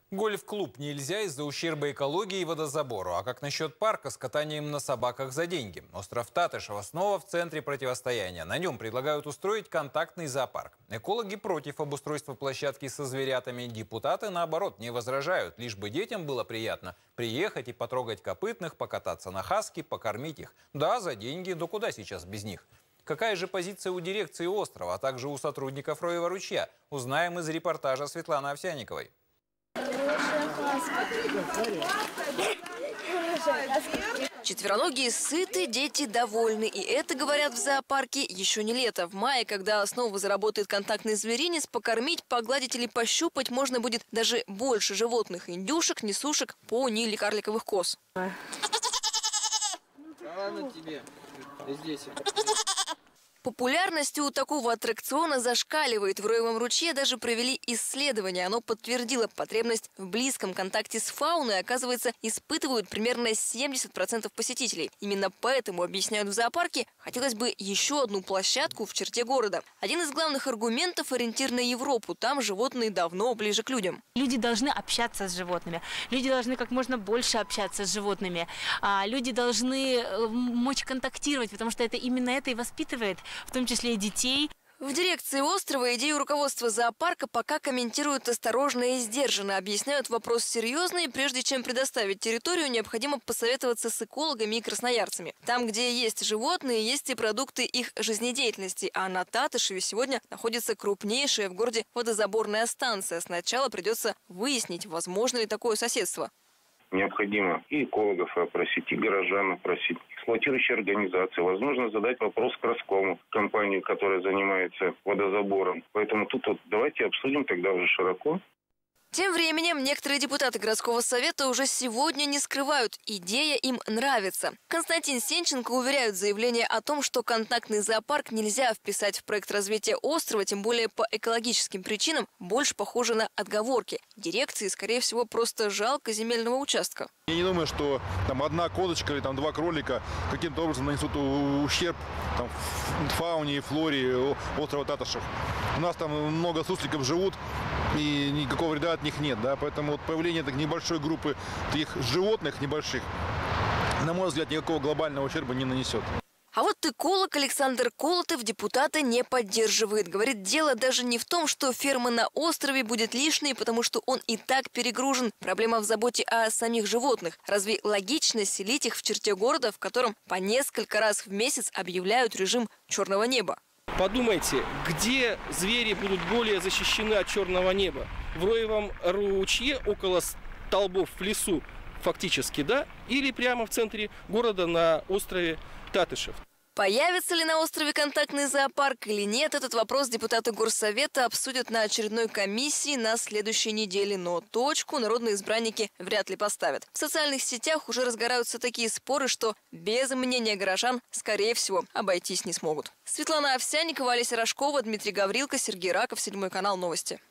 Гольф-клуб нельзя из-за ущерба экологии и водозабору. А как насчет парка с катанием на собаках за деньги? Остров Татышево снова в центре противостояния. На нем предлагают устроить контактный зоопарк. Экологи против обустройства площадки со зверятами. Депутаты, наоборот, не возражают. Лишь бы детям было приятно приехать и потрогать копытных, покататься на хаски, покормить их. Да, за деньги, но куда сейчас без них? Какая же позиция у дирекции острова, а также у сотрудников Роева ручья? Узнаем из репортажа Светланы Овсянниковой. Четвероногие сыты, дети довольны. И это, говорят в зоопарке, еще не лето. В мае, когда снова заработает контактный зверинец, покормить, погладить или пощупать можно будет даже больше животных: индюшек, несушек, пони или карликовых коз. Ладно тебе. Здесь. Популярность у такого аттракциона зашкаливает. В Роевом ручье даже провели исследование. Оно подтвердило потребность в близком контакте с фауной. Оказывается, испытывают примерно 70% посетителей. Именно поэтому, объясняют в зоопарке, хотелось бы еще одну площадку в черте города. Один из главных аргументов – ориентир на Европу. Там животные давно ближе к людям. Люди должны общаться с животными. Люди должны как можно больше общаться с животными. Люди должны мочь контактировать, потому что именно это и воспитывает, в том числе и детей. В дирекции острова идею руководства зоопарка пока комментируют осторожно и сдержанно. Объясняют, вопрос серьезный. Прежде чем предоставить территорию, необходимо посоветоваться с экологами и красноярцами. Там, где есть животные, есть и продукты их жизнедеятельности. А на Татышеве сегодня находится крупнейшая в городе водозаборная станция. Сначала придется выяснить, возможно ли такое соседство. Необходимо и экологов опросить, и горожан опросить, эксплуатирующие организации. Возможно, задать вопрос Краскому, компании, которая занимается водозабором. Поэтому тут давайте обсудим тогда уже широко. Тем временем некоторые депутаты городского совета уже сегодня не скрывают. Идея им нравится. Константин Сенченко уверяет, заявление о том, что контактный зоопарк нельзя вписать в проект развития острова, тем более по экологическим причинам, больше похоже на отговорки. Дирекции, скорее всего, просто жалко земельного участка. Я не думаю, что там одна козочка или там два кролика каким-то образом нанесут ущерб фауне и флоре острова Татышев. У нас там много сусликов живут, и никакого вреда от них нет. Да? Поэтому появление так небольшой группы таких животных небольших, на мой взгляд, никакого глобального ущерба не нанесет. А вот эколог Александр Колотов депутата не поддерживает. Говорит, дело даже не в том, что ферма на острове будет лишней, потому что он и так перегружен. Проблема в заботе о самих животных. Разве логично селить их в черте города, в котором по несколько раз в месяц объявляют режим черного неба? Подумайте, где звери будут более защищены от черного неба? В Роевом ручье, около столбов в лесу, фактически, да? Или прямо в центре города на острове Татышев? Появится ли на острове контактный зоопарк или нет, этот вопрос депутаты Горсовета обсудят на очередной комиссии на следующей неделе. Но точку народные избранники вряд ли поставят. В социальных сетях уже разгораются такие споры, что без мнения горожан, скорее всего, обойтись не смогут. Светлана Овсянникова, Олеся Рожкова, Дмитрий Гаврилко, Сергей Раков, 7 канал, новости.